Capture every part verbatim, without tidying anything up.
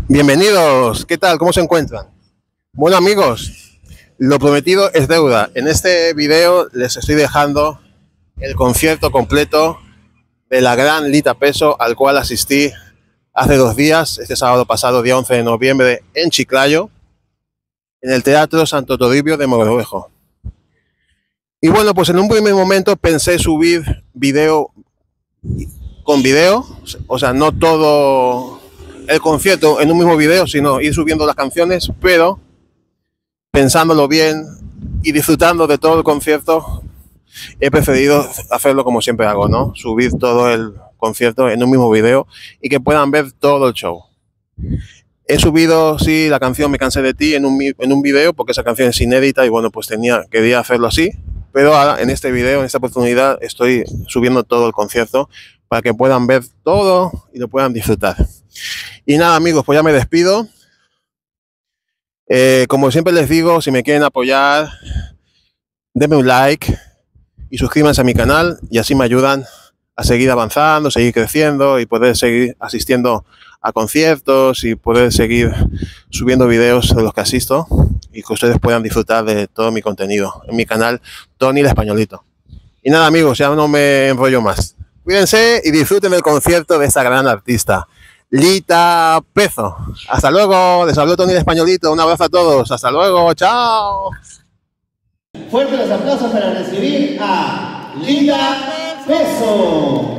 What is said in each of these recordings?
Bienvenidos, ¿qué tal? ¿Cómo se encuentran? Bueno amigos, lo prometido es deuda. En este video les estoy dejando el concierto completo de la gran Lita Peso, al cual asistí hace dos días, este sábado pasado, día once de noviembre, en Chiclayo, en el Teatro Santo Toribio de Mogrovejo. Y bueno, pues en un primer momento pensé subir video con video, o sea, no todo el concierto en un mismo video, sino ir subiendo las canciones, pero pensándolo bien y disfrutando de todo el concierto, he preferido hacerlo como siempre hago, ¿no? Subir todo el concierto en un mismo video y que puedan ver todo el show. He subido, sí, la canción Me cansé de ti en un, en un video, porque esa canción es inédita y bueno, pues tenía, quería hacerlo así, pero ahora en este video, en esta oportunidad, estoy subiendo todo el concierto para que puedan ver todo y lo puedan disfrutar. Y nada amigos, pues ya me despido. Eh, como siempre les digo, si me quieren apoyar, denme un like y suscríbanse a mi canal y así me ayudan a seguir avanzando, seguir creciendo y poder seguir asistiendo a conciertos y poder seguir subiendo videos de los que asisto y que ustedes puedan disfrutar de todo mi contenido en mi canal Tony el Españolito. Y nada amigos, ya no me enrollo más. Cuídense y disfruten del concierto de esta gran artista, Lita Peso. Hasta luego, les habló Tony el Españolito, un abrazo a todos, hasta luego, chao. Fuertes los aplausos para recibir a Lita Peso.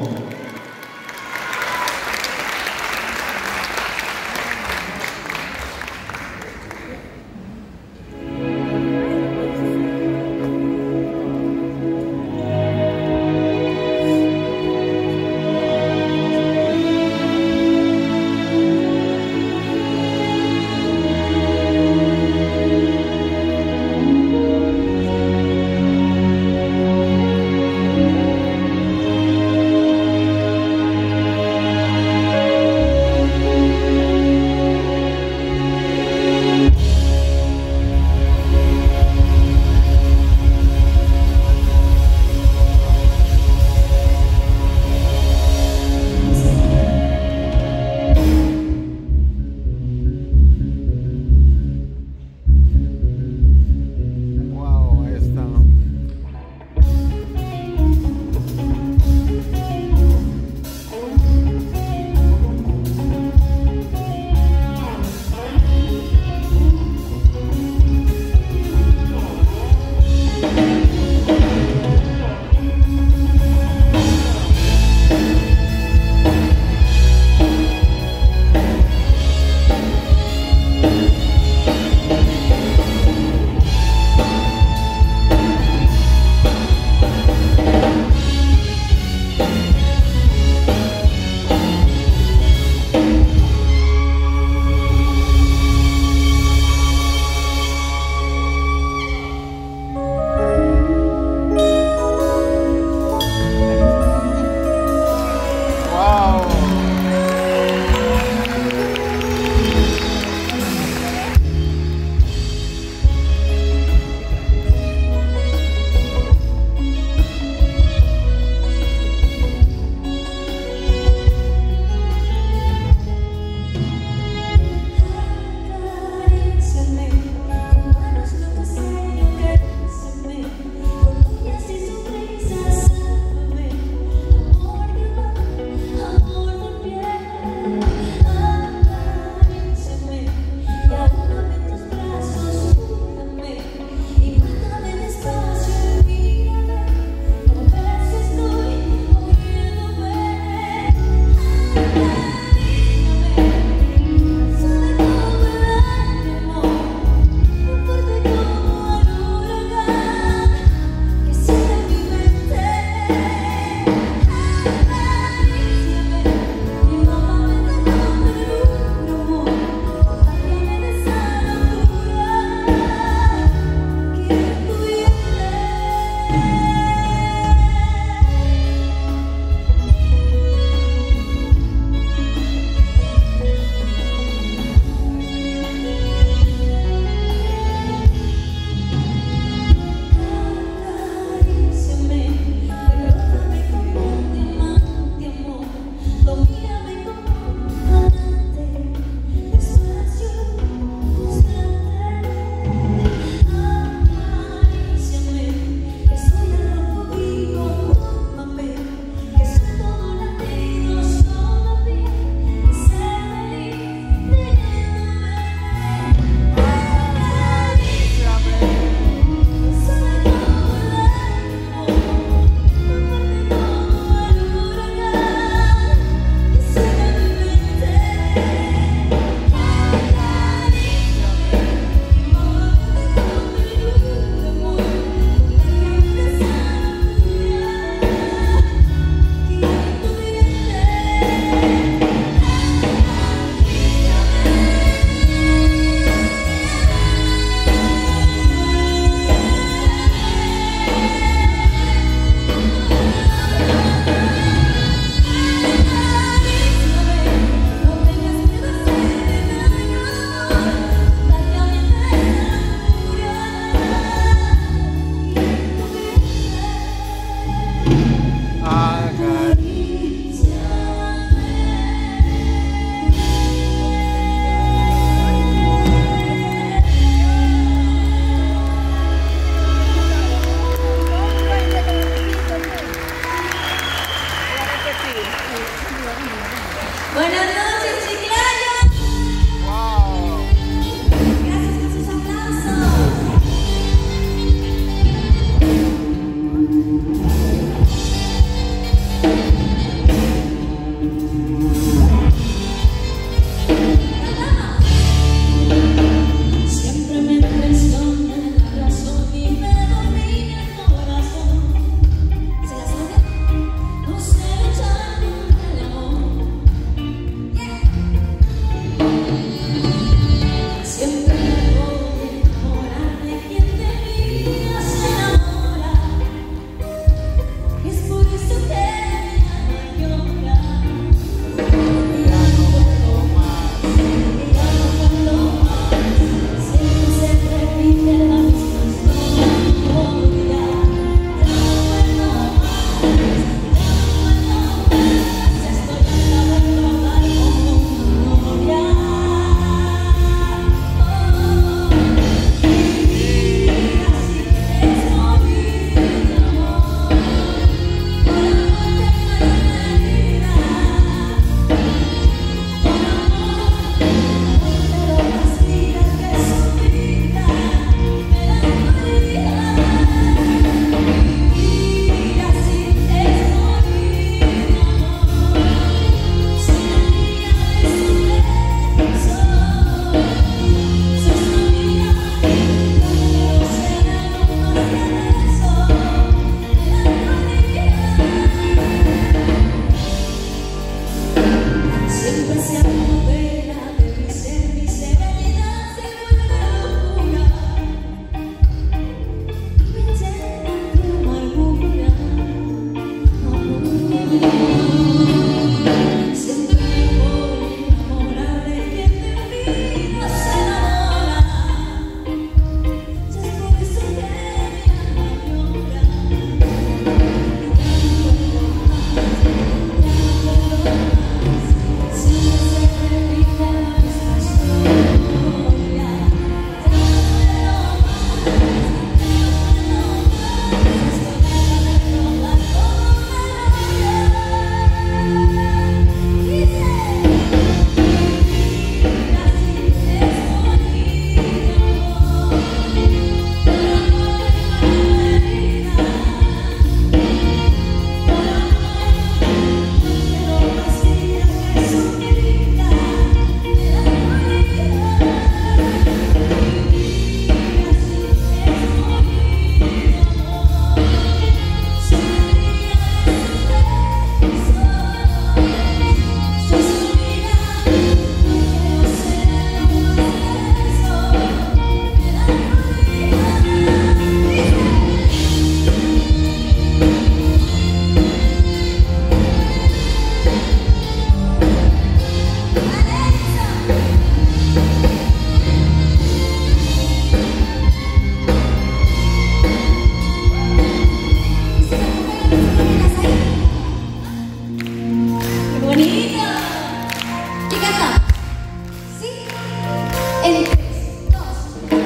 En tres, dos,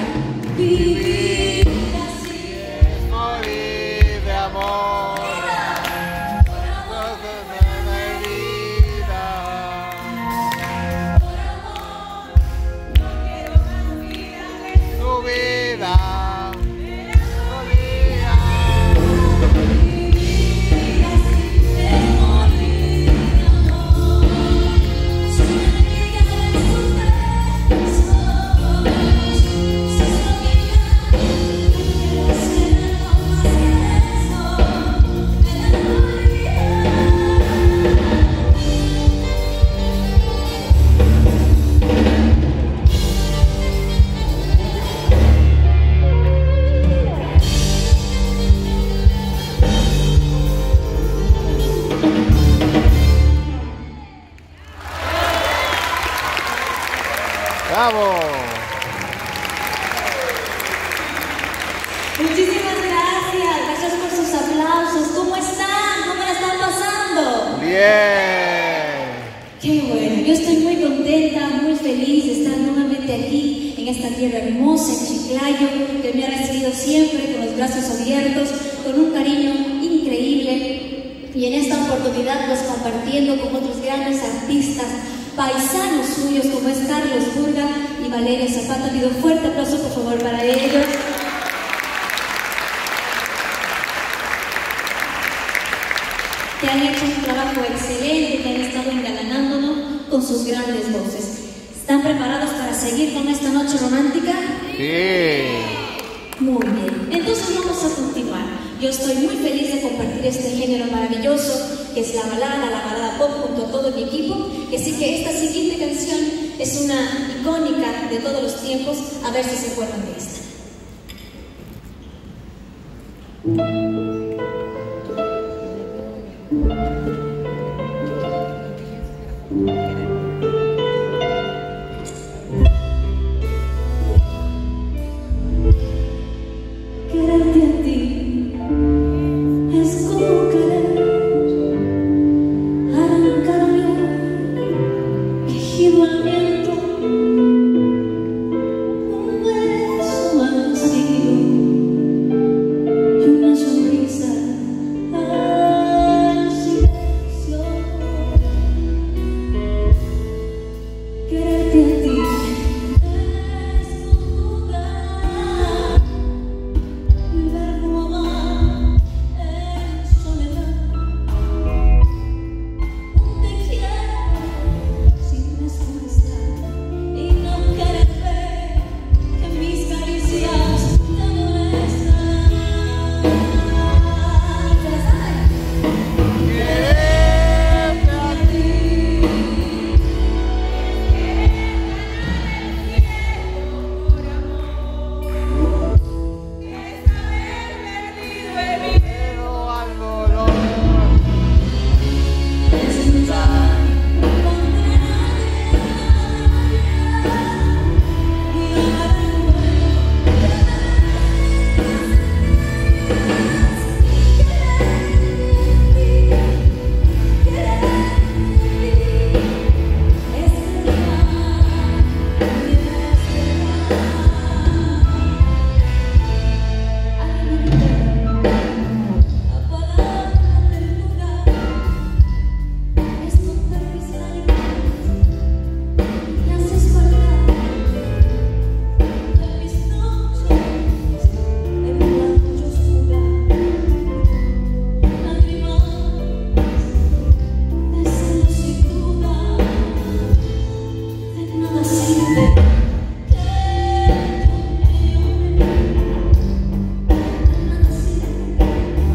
vivir así Es morir de amor. por amor, No se me vida. por amor, no quiero más vida que Tu vida. vivir así es morir de amor. Soy una amiga de sus besos, soy su amiga, no quiero ser algo más que eso, melancolía. ¡Bravo! Muchísimas gracias, gracias por sus aplausos. ¿Cómo están? ¿Cómo la están pasando? Bien. Qué bueno, yo estoy muy contenta, muy feliz de estar nuevamente aquí en esta tierra hermosa, en Chiclayo, que me ha recibido siempre con los brazos abiertos, con un cariño increíble. Y en esta oportunidad, pues compartiendo con otros grandes artistas, paisanos suyos como es Carlos Burga y Valeria Zapata. Pido un fuerte aplauso por favor para ellos. Que han hecho un trabajo excelente, que han estado engalanándonos con sus grandes voces. ¿Están preparados para seguir con esta noche romántica? Sí. Muy bien, entonces vamos a continuar. Yo estoy muy feliz de compartir este género maravilloso que es la balada, la balada pop junto a todo mi equipo. Así que esta siguiente canción es una icónica de todos los tiempos. A ver si se acuerdan de esta. Quererte a ti es como querer arrancarme un quejido al viento, un beso vacío y una sonrisa al silencio. Quererte a ti es como jugar y verlo amar en soledad. Un te quiero sin respuesta y no querer ver que mis caricias te molestan. ¿Se la saben? Quererte a ti. Por amor, es haber perdido el miedo. Pero al dolor. Es luchar contra nadie y ganar el juego. Quererte es dejar y la palabra ternura es contar mis lágrimas y haces falta de mis noches en blanco y oscura. Lágrimas de celos y duda, de nada sirve que yo me llore, de nada sirve que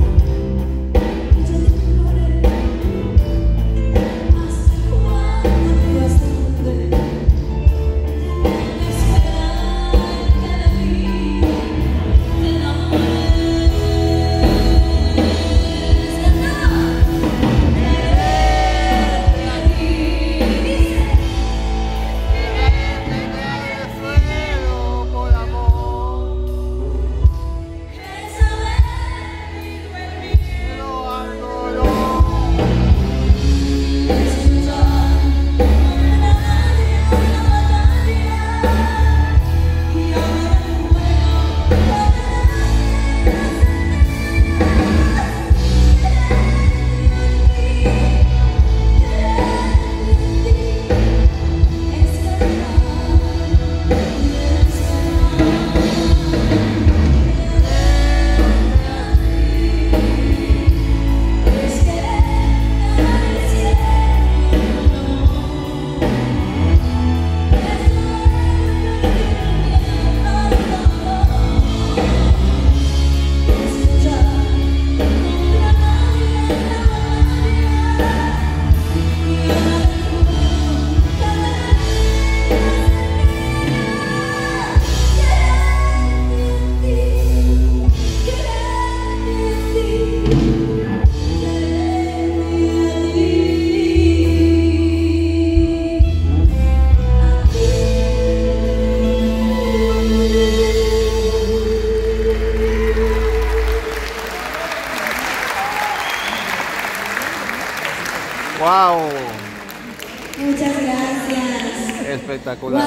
yo te implore. ¿Hasta cuándo y hasta dónde tengo que esperar que de mí te enamores? Quererte a ti, dice.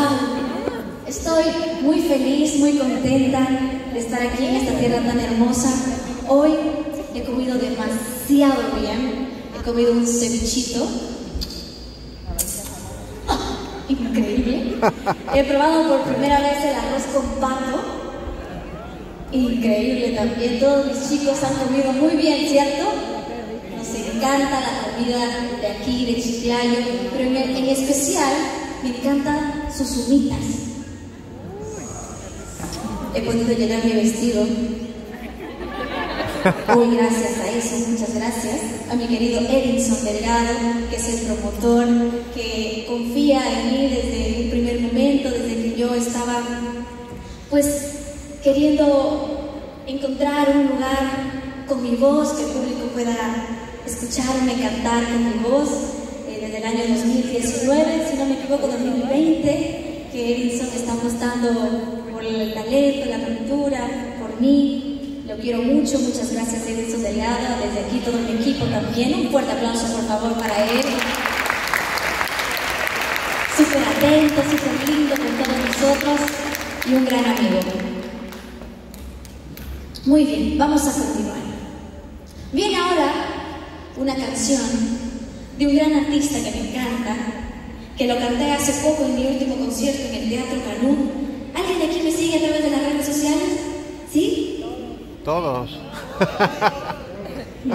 Estoy muy feliz, muy contenta de estar aquí en esta tierra tan hermosa. Hoy he comido demasiado bien. He comido un cevichito. ¡Ah! Increíble. He probado por primera vez el arroz con pato. Increíble también. Todos mis chicos han comido muy bien, ¿cierto? Nos encanta la comida de aquí, de Chiclayo, pero en, en especial me encantan sus humitas. He podido llenar mi vestido hoy gracias a eso, muchas gracias a mi querido Edinson Delgado, que es el promotor, que confía en mí desde un primer momento, desde que yo estaba pues queriendo encontrar un lugar con mi voz, que el público pueda escucharme cantar con mi voz, eh, desde el año dos mil diecinueve, si no me equivoco, dos mil veinte, que Edinson está apostando por el talento, la pintura, por mí. Lo quiero mucho, muchas gracias Edinson Delgado, desde aquí todo mi equipo también. Un fuerte aplauso por favor para él. Súper atento, súper lindo con todos nosotros y un gran amigo. Muy bien, vamos a continuar. Viene ahora una canción de un gran artista que me encanta, que lo canté hace poco en mi último concierto en el Teatro Canún. ¿Alguien de aquí me sigue a través de las redes sociales? ¿Sí? Todos. No.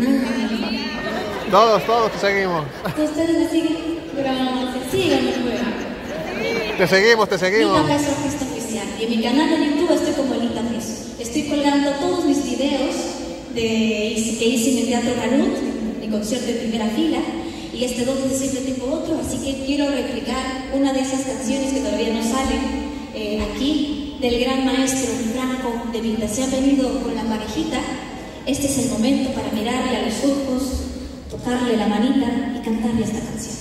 Todos, todos te seguimos. ¿Ustedes me siguen? Síganme, pues. Te seguimos, te seguimos. Lita Peso Artista Oficial. Y en mi canal de YouTube estoy como Lita Peso. Estoy colgando todos mis videos de, que hice en el Teatro Canut, mi concierto en primera fila. Y este dos de diciembre tengo otro, así que quiero replicar una de esas canciones que todavía no salen. Eh, aquí, del gran maestro Franco de Vita. Se han venido con la parejita. Este es el momento para mirarle a los ojos, tocarle la manita y cantarle esta canción.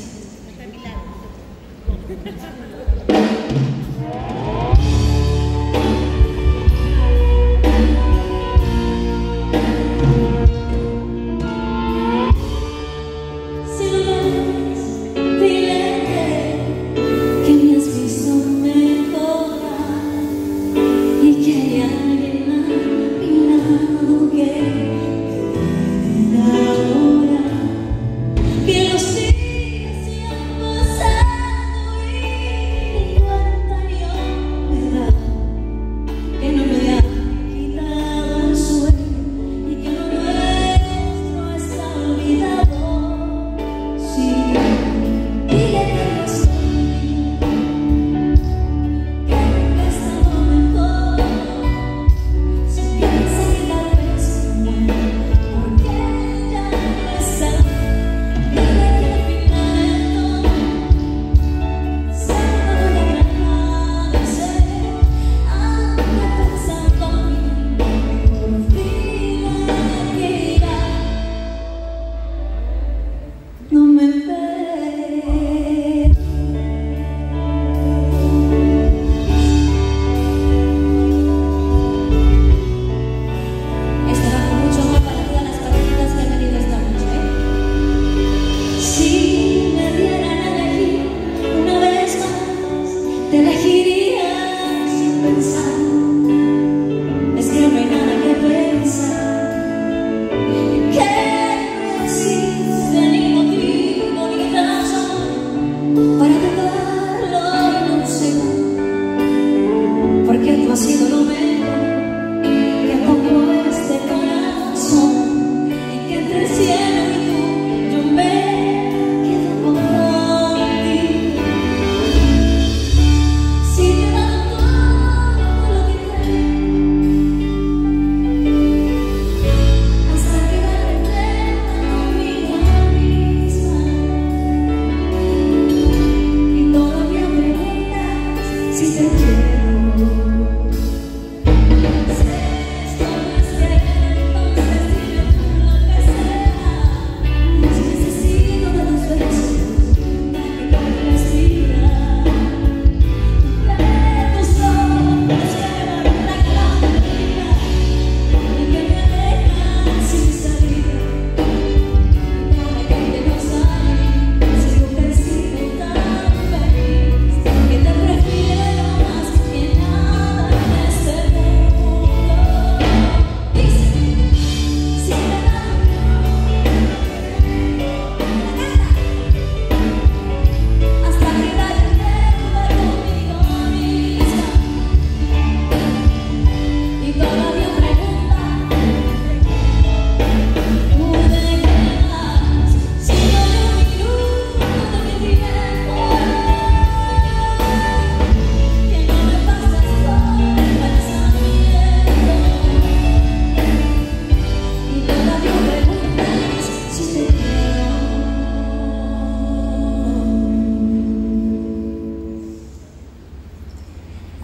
Si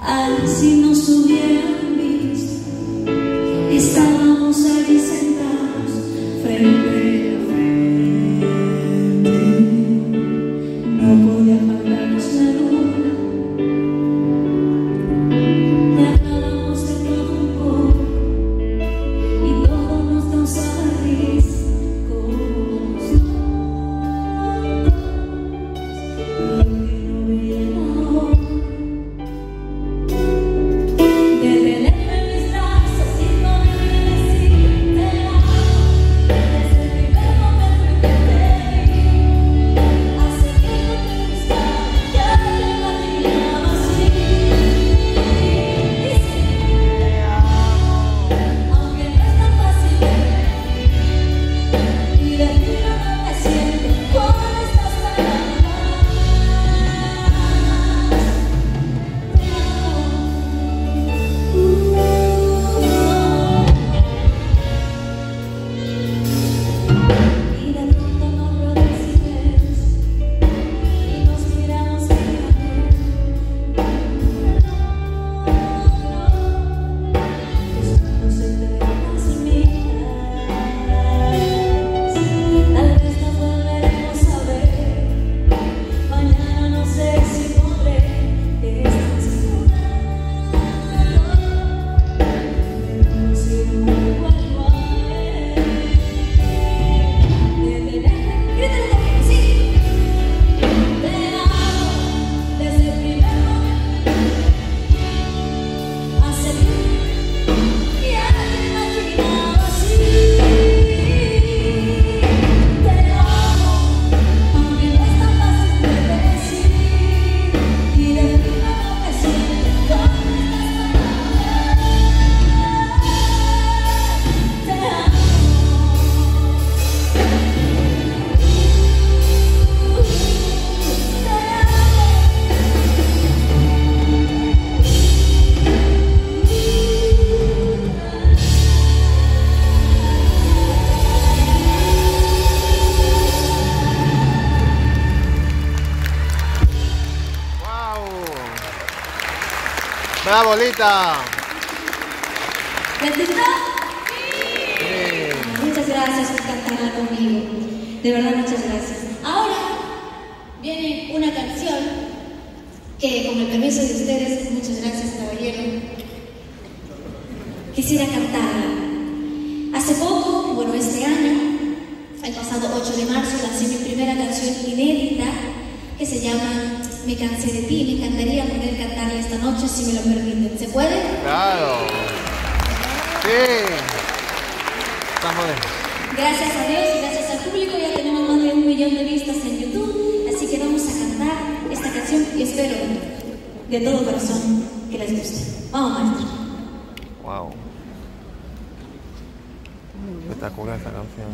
Así nos hubieran visto, estábamos allí sentados frente a frente. No podía faltarnos la luna, y hablábamos de todo un poco, y todo nos causaba risa, como nosotros, y no veía la hora de tenerme en mis brazos y poderme decir te amo. Desde el primer momento en que te vi, hace tiempo que te gustaba, ya te imaginaba así. Dice te amo, aunque no es tan fácil de ver, y decirlo no me siento con estas palabras. Te amo. Y de pronto nos rodó el silencio y nos miramos mirando. Buscándose entre las miradas. Tal vez nos volveremos a ver. Mañana no sé si podré estar segura. Pero si no vuelvo a ver, de tenerme, grítalo conmigo, sí. Te amo desde el primer momento, hace tiempo que ya te imaginaba así. Te amo, aunque no es tan fácil de decir, y decirlo no me siento con estas palabras. Te amo. ¡Wow! ¡Bravo, Lita! ¿Les gustó? Muchas gracias por cantar conmigo. De verdad, muchas gracias. Ahora viene una canción que, con el permiso de ustedes, muchas gracias, caballero, quisiera cantarla. Hace poco, bueno, este año, el pasado ocho de marzo, lancé mi primera canción inédita que se llama Me cansé de ti. Me encantaría poder cantarla esta noche, si me lo permiten. ¿Se puede? ¡Claro! ¡Sí! Estamos bien. Gracias a Dios y gracias al público ya tenemos más de un millón de vistas en YouTube, así que vamos a cantar esta canción y espero de todo corazón que les guste. Vamos, maestro. ¡Wow! Espectacular esta canción.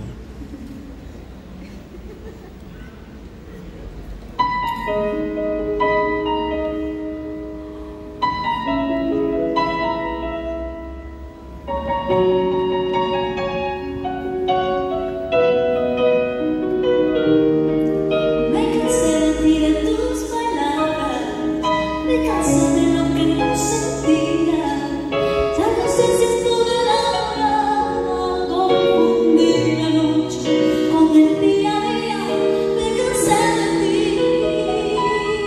Me cansé de ti, de tus palabras, me cansé de lo que no sentía. Ya no sé si estuve enamorada, confundí la noche con el día a día. Me cansé de ti.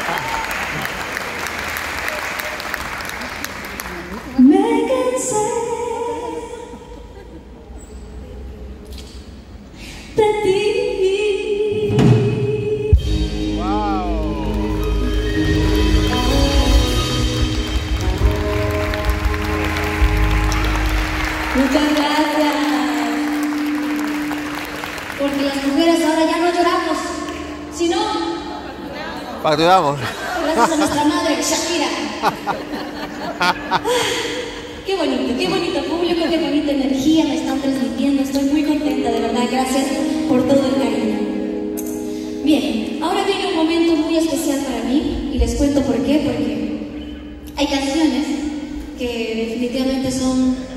Me cansé de ti. Muchas gracias. Porque las mujeres ahora ya no lloramos, sino facturamos. Gracias a nuestra madre, Shakira. Qué bonito, qué bonito público, qué bonita energía me están transmitiendo. Estoy muy contenta, de verdad. Gracias por todo el cariño. Bien, ahora viene un momento muy especial para mí y les cuento por qué. Porque hay canciones que definitivamente son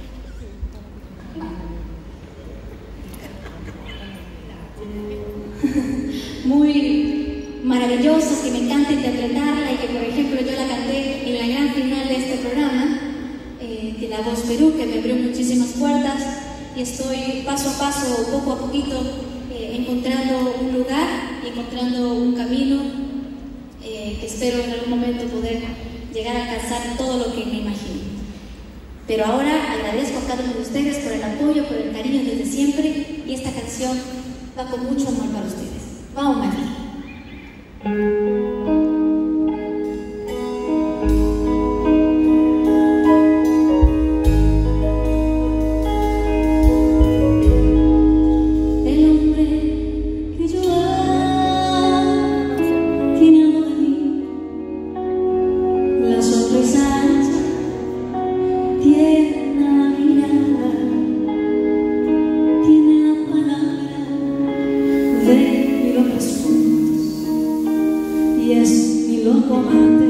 muy maravillosas, que me encanta interpretarla y que, por ejemplo, yo la canté en la gran final de este programa, eh, de La Voz Perú, que me abrió muchísimas puertas, y estoy paso a paso, poco a poquito, eh, encontrando un lugar, encontrando un camino, eh, que espero en algún momento poder llegar a alcanzar todo lo que me imagino. Pero ahora agradezco a cada uno de ustedes por el apoyo, por el cariño desde siempre, y esta canción va con mucho amor para ustedes. Vamos, María. El hombre que yo amo tiene algo de mí, la sonrisa ancha, tiene una mirada, tiene la palabra de los profundos, y es mi loco amante,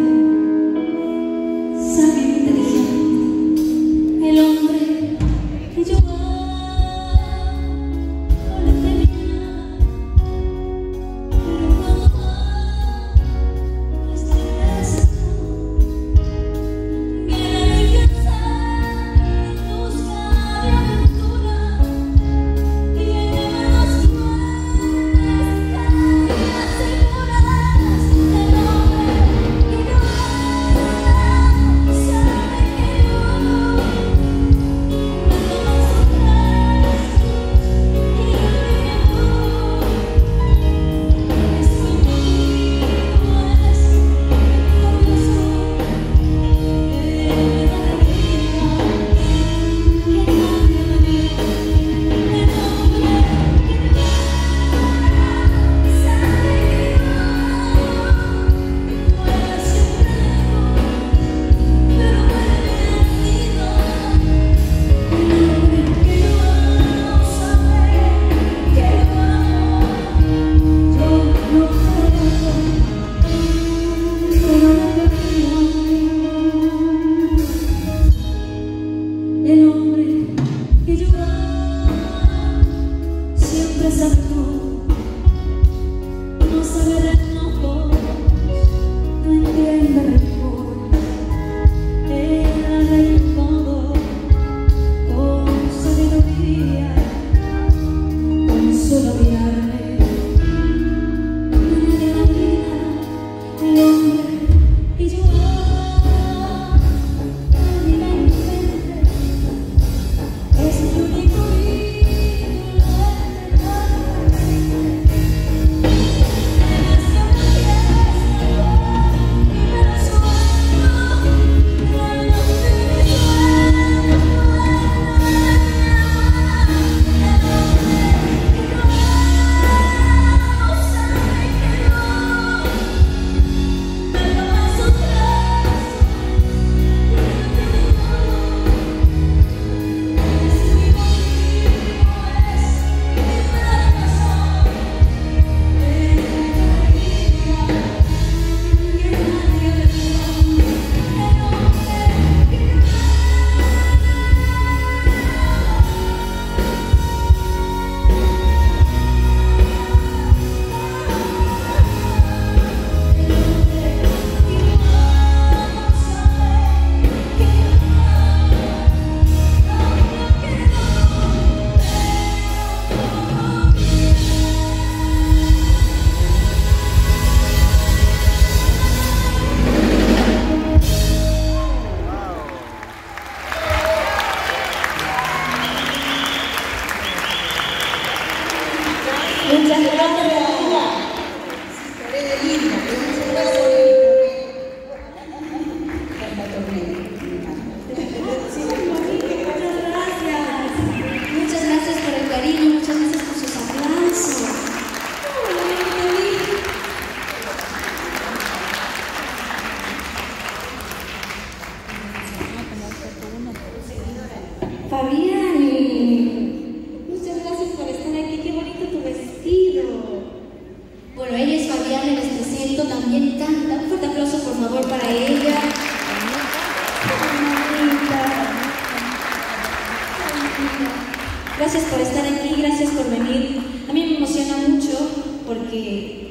sabio e inteligente. El hombre que yo amo no le temía, pero cuando amo estoy deseando. Viene de cansar en busca de aventura, y en las fuertes caídas seguras. El hombre que yo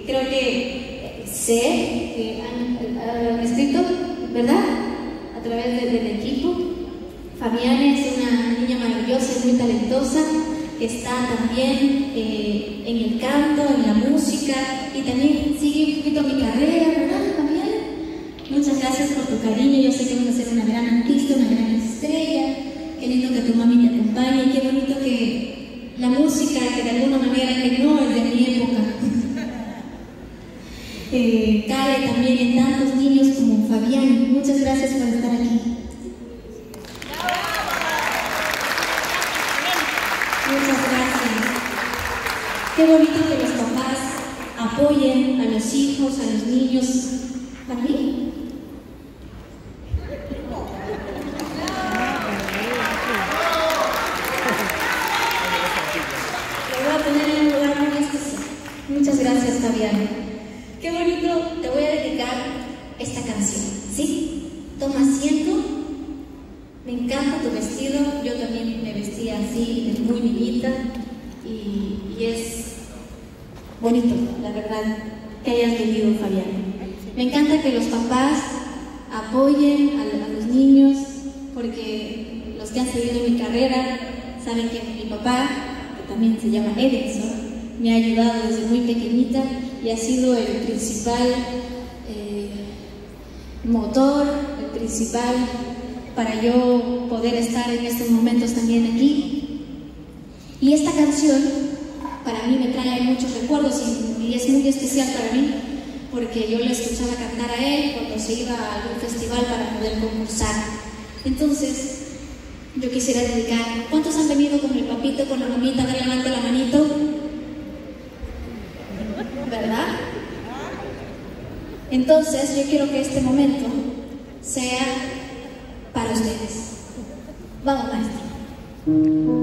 creo que sé que han, han escrito, ¿verdad? A través de, del equipo. Fabiana es una niña maravillosa y muy talentosa, que está también eh, en el canto, en la música, y también sigue un poquito mi carrera, ¿verdad, Fabiana? Muchas gracias por tu cariño. Yo sé que vas a ser una gran artista, una gran estrella. Qué lindo que tu mami te acompañe, y qué bonito que la música, que de alguna manera que no es de mi época, eh, cae también en tantos niños como Fabián. Muchas gracias por estar aquí. Muchas gracias. Qué bonito que los papás apoyen a los hijos, a los niños. ¿Para mí? Muchas gracias, Fabián. Qué bonito, te voy a dedicar esta canción, ¿sí? Toma asiento. Me encanta tu vestido, yo también me vestía así, desde muy niñita, y, y es bonito, la verdad, que hayas venido, Fabián. Me encanta que los papás apoyen a, a los niños, porque los que han seguido mi carrera saben que mi papá, que también se llama Edison, me ha ayudado desde muy pequeñita y ha sido el principal eh, motor, el principal para yo poder estar en estos momentos también aquí. Y esta canción para mí me trae muchos recuerdos y, y es muy especial para mí, porque yo le escuchaba cantar a él cuando se iba a algún festival para poder concursar. Entonces yo quisiera dedicar. ¿Cuántos han venido con el papito, con la mamita? A ver, levante la manito. ¿Verdad? Entonces yo quiero que este momento sea para ustedes. Vamos, maestro.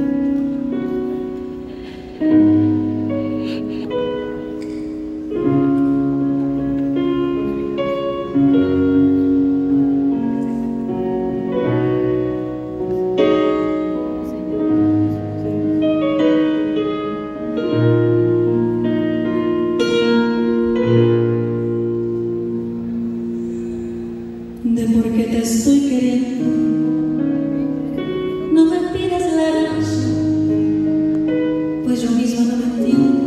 De por qué te estoy queriendo, no me pidas la razón, pues yo misma no me entiendo.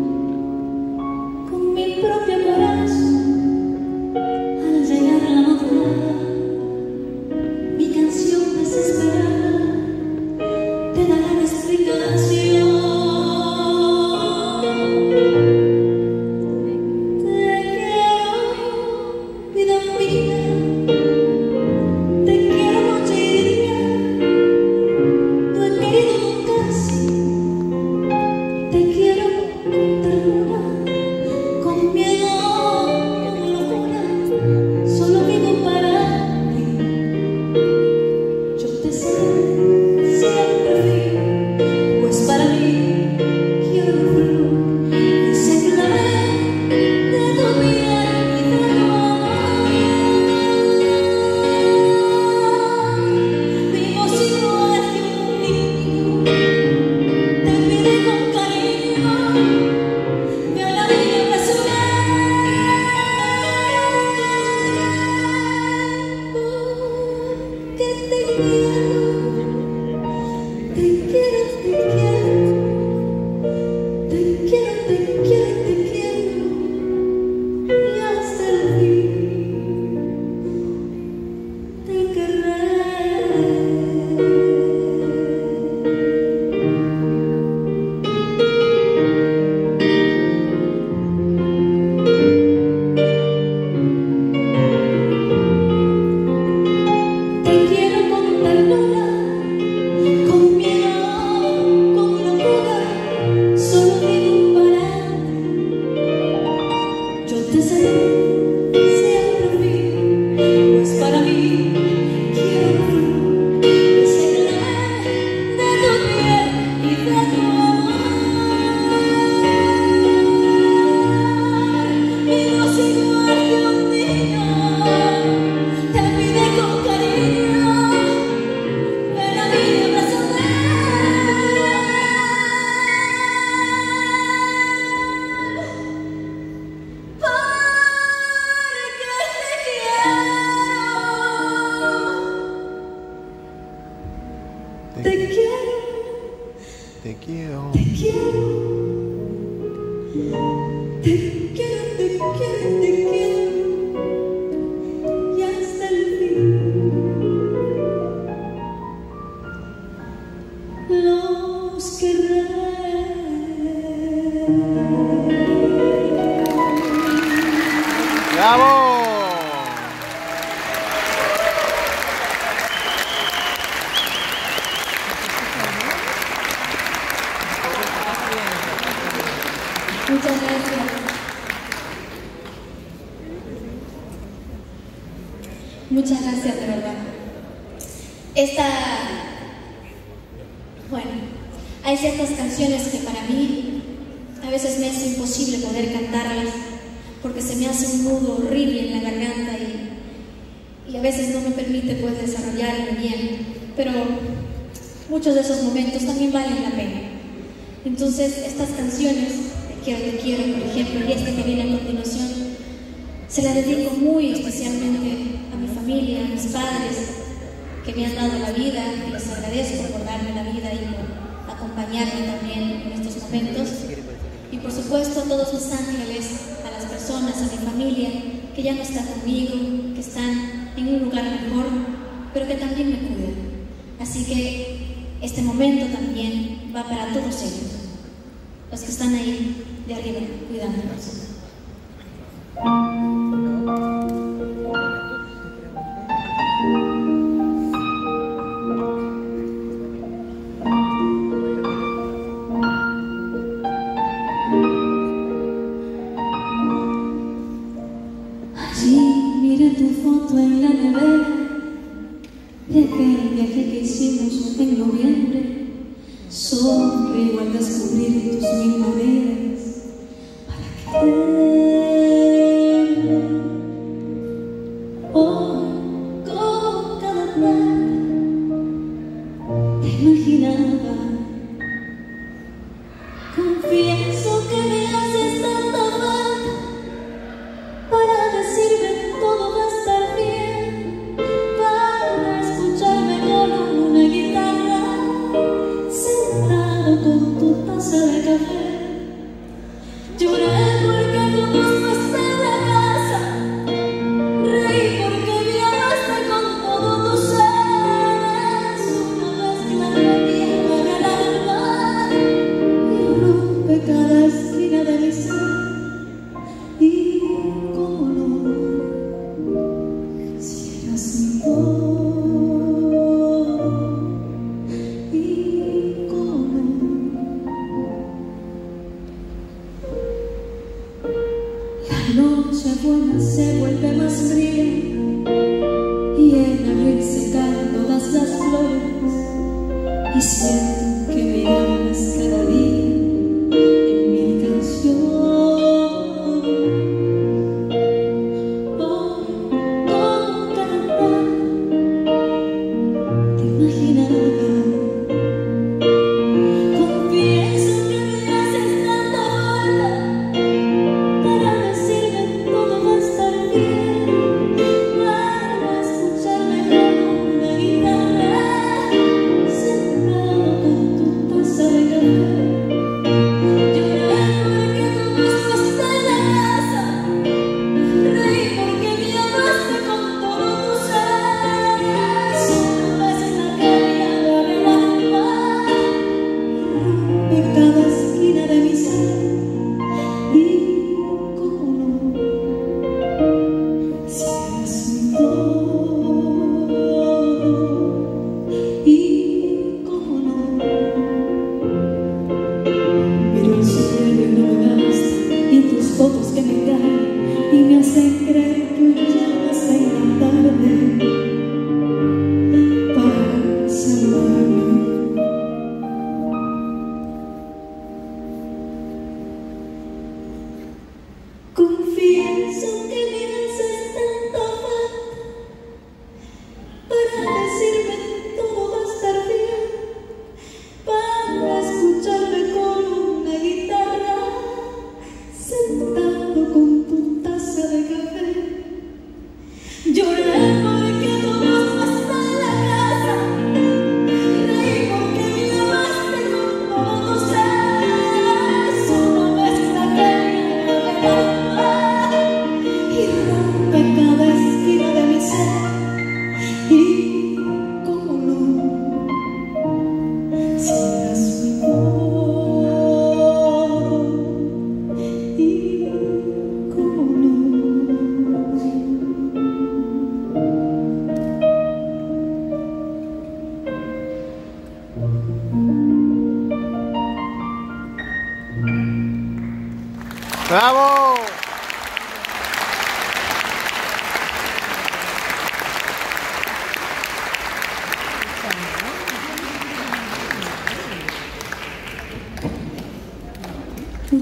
Con mi propio corazón, al llegar a la madrugada, mi canción desesperada te da la explicación. Te quiero, vida mía, te quiero. Te quiero, te quiero, te quiero, te quiero, y hasta el fin los querré. ¡Bravo! Muchas gracias. Muchas gracias, de verdad. Esta... Bueno, hay ciertas canciones que para mí a veces me es imposible poder cantarlas porque se me hace un nudo horrible en la garganta y, y a veces no me permite pues desarrollarme bien. Pero muchos de esos momentos también valen la pena. Entonces, estas canciones, Te quiero, te quiero, por ejemplo, y esta que viene a continuación, se la dedico muy especialmente a mi familia, a mis padres, que me han dado la vida, y les agradezco por darme la vida y por acompañarme también en estos momentos. Y por supuesto a todos mis ángeles, a las personas, a mi familia, que ya no están conmigo, que están en un lugar mejor, pero que también me cuidan. Así que este momento también va para todos ellos, los que están ahí de arriba, cuidándonos. Allí miré tu foto en la nevera de aquel viaje que hicimos en noviembre. Sonrío al descubrir tus mil maneras para quererme. Hoy, con cada plan, te imaginaba. Confieso que me haces tanta falta para decirme que todo va a estar bien, para escucharme con una guitarra, sentado con tu taza de café. Lloré porque tú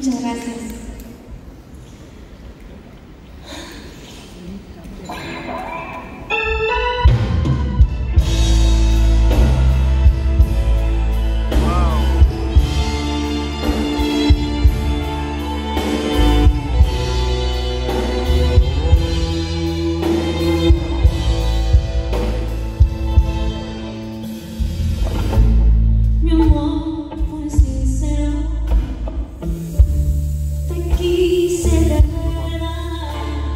Muchas gracias. Mi amor fue sincero, te quise de verdad,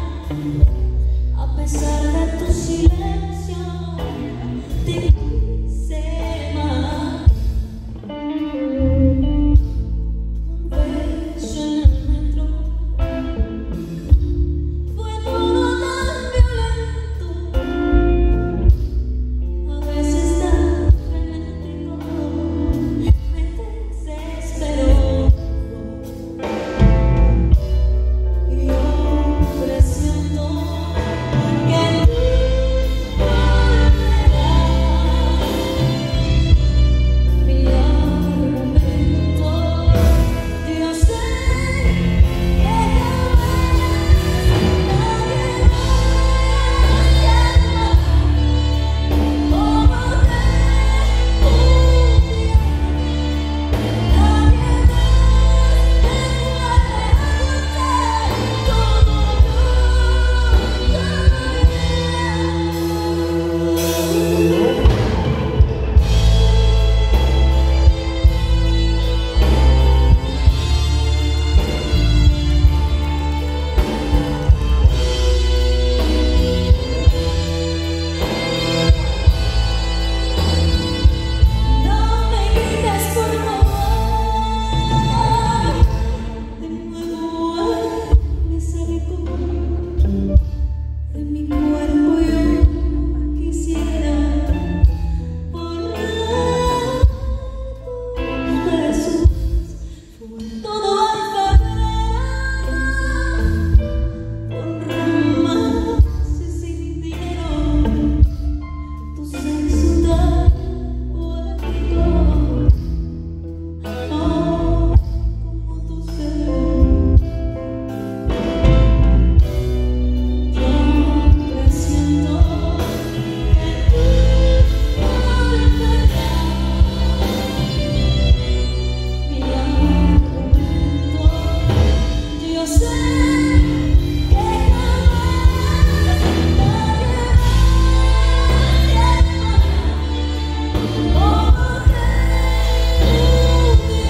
a pesar de tu silencio, te quise más. Un beso en el metro fue todo tan violento, a veces tan frenético. Desespero, y yo presiento que tú volverás. Mi argumento, yo sé que jamás nadie más te amará como te un día. No me grites, por favor, de nuevo a ese rincón de mi cuerpo. Yo quisiera borrar tus besos. Fue todo alfarera, con romances sin dinero, tu sexo tan poético. Oh, como tu ser, yo presiento que tú volverás. Mi argumento, yo sé que jamás nadie más te amará como te un día.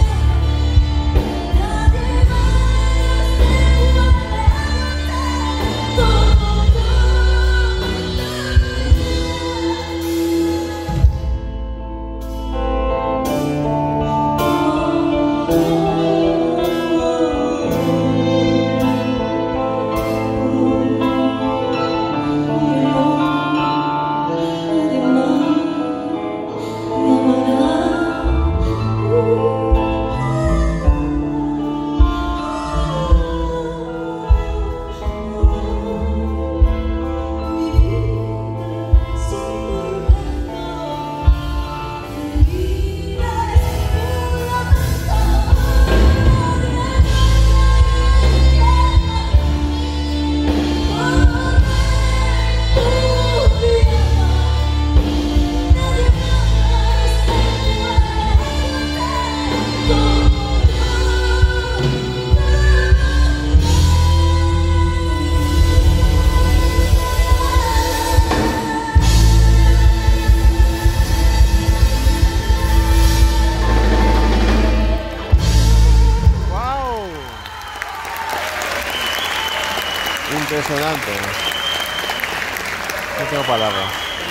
Nadie más te vuelve a gustar como tú. Nadie más Impresionante. No tengo palabras.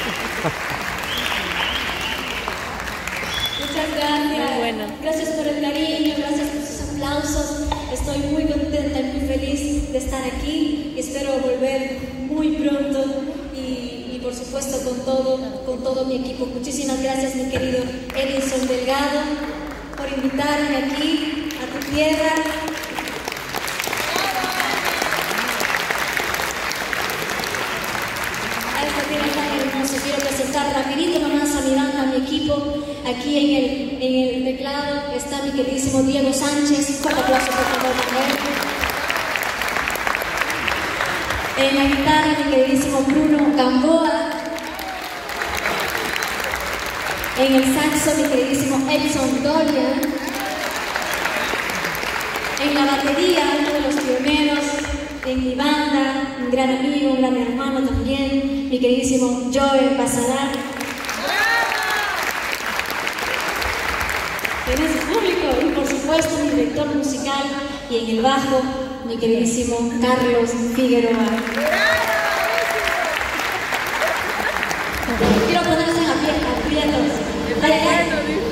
Muchas gracias. Muy bueno. Gracias por el cariño, gracias por sus aplausos. Estoy muy contenta y muy feliz de estar aquí. Espero volver muy pronto y, y por supuesto con todo, con todo mi equipo. Muchísimas gracias, mi querido Edison Delgado, por invitarme aquí a tu tierra. A esta tierra tan hermosa. Quiero presentar rapidito nomás a mi banda, a mi equipo. equipo. Aquí en el, en el teclado está mi queridísimo Diego Sánchez. Un fuerte aplauso por favor para él. En la guitarra mi queridísimo Bruno Gamboa. En el saxo mi queridísimo Edson Doria. En la batería, uno de los pioneros en mi banda, un gran amigo, un gran hermano también, mi queridísimo Joe Basalar. En ese público, y por supuesto mi director musical, y en el bajo, mi queridísimo Carlos Figueroa. Quiero ponerse en aprietos. Ay, ay, ay.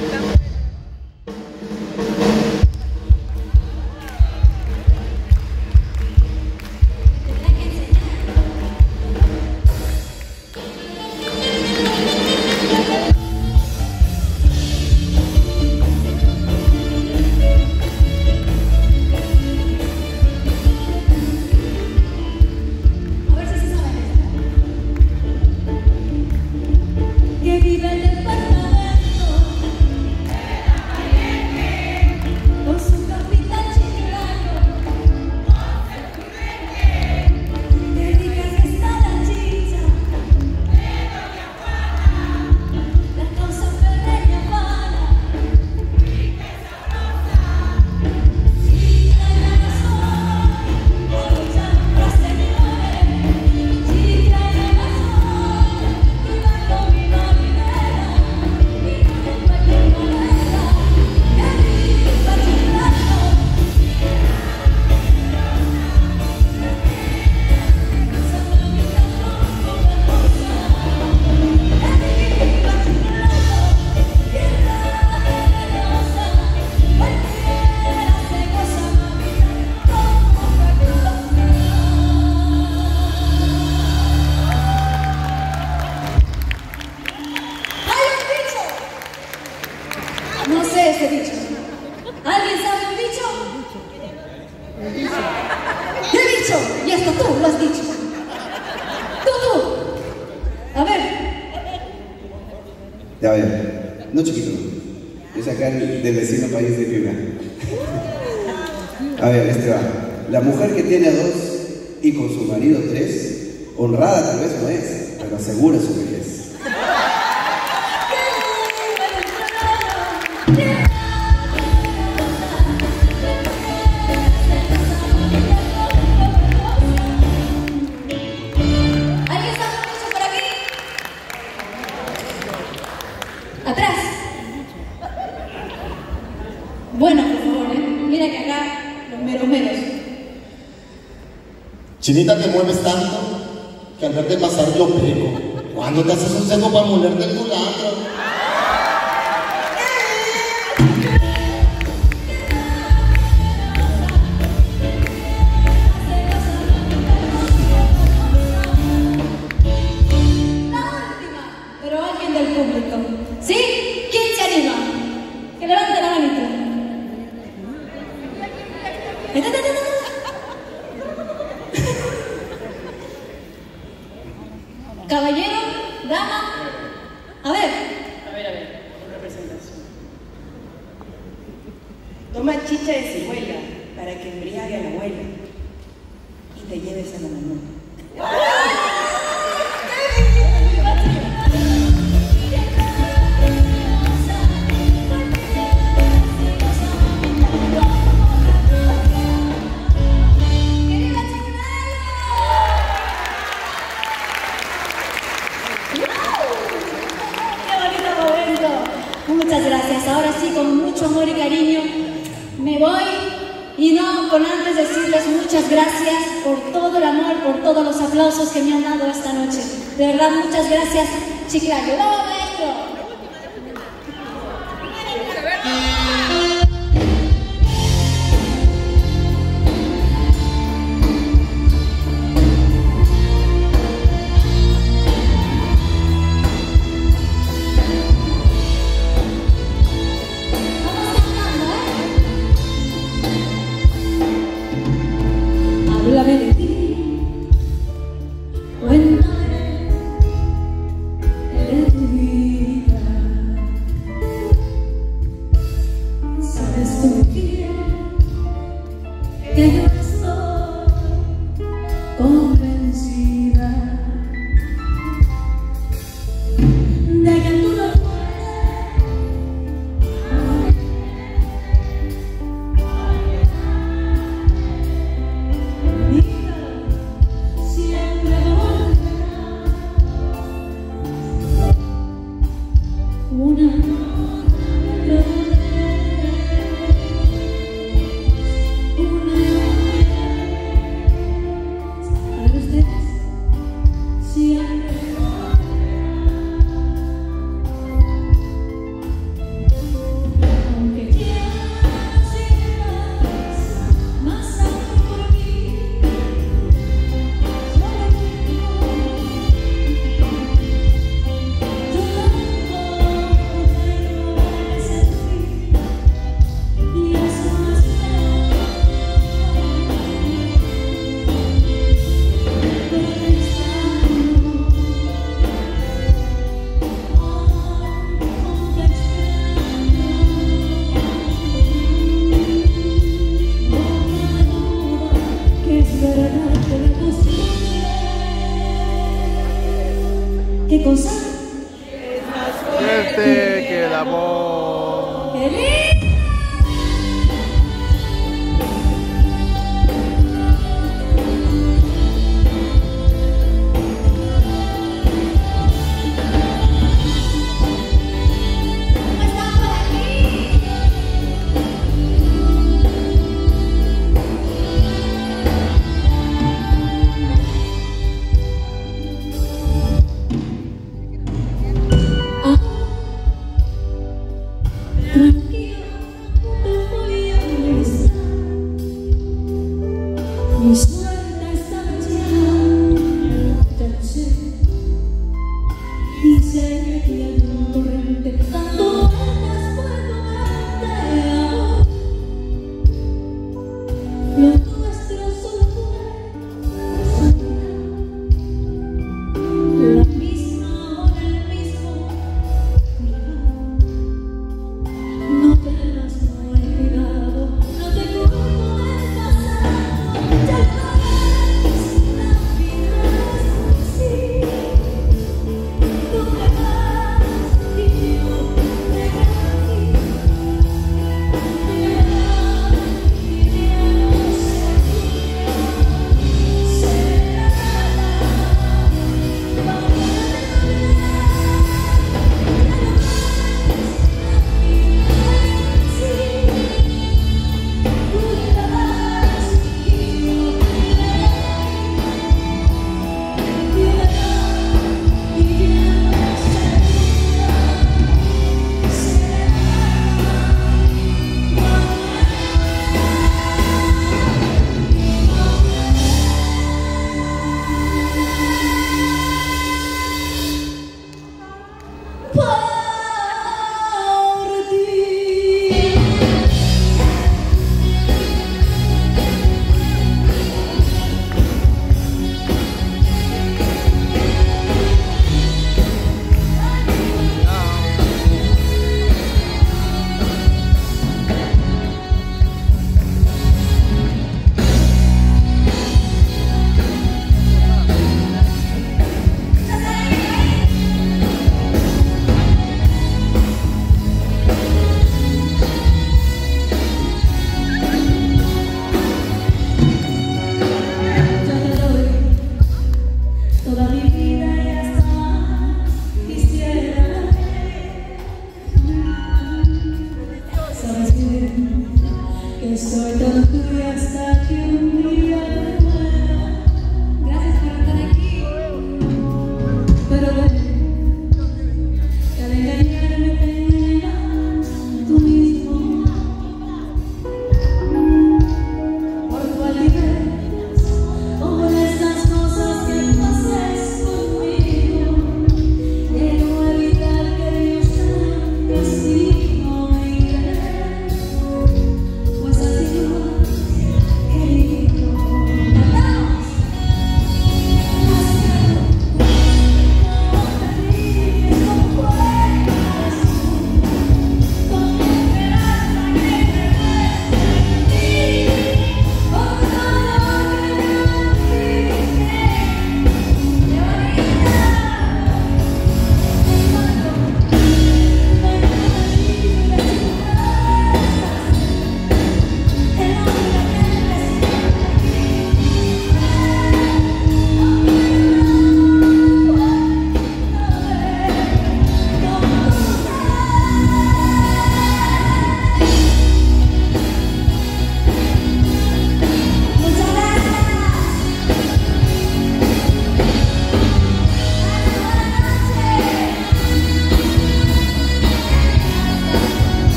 Ya ver, no chiquito, es acá del vecino país de Piura. A ver, este va. La mujer que tiene a dos y con su marido tres, honrada tal vez no es, pero asegura su vejez. Bueno, por favor, ¿eh? Mira que acá los meros meros. Chinita, te mueves tanto que al verte pasar yo pego. ¿Cuándo te haces un seco para molerte el culantro? La última, pero alguien del público. ¿Sí? ¿Quién se anima? Que levante la manita. Caballero, dama, a ver. A ver, a ver, representación. Toma chicha de ciruela para que embriague a la abuela y te lleves a la mamá. Muchas gracias. Ahora sí, con mucho amor y cariño, me voy y no con antes decirles muchas gracias por todo el amor, por todos los aplausos que me han dado esta noche. De verdad, muchas gracias, Chiclayo. ¡Vamos, maestro! Háblame de ti, cuéntame de tu vida. ¿Qué cosa? Fuerte que el amor. ¡Qué lindo! Tranquilo, te voy a regresar. Mi suerte está ya, ya lo sé. Dice que hay un torrente dando vueltas puedo verte, amor. Lo nuestro solo fue la misma hora, el mismo lugar. No temas, no he cuidado, no te culpo el pasado. Ya verás, la vida es así. Tú te vas y yo me quedo aquí. Y viviremos seguros, será What?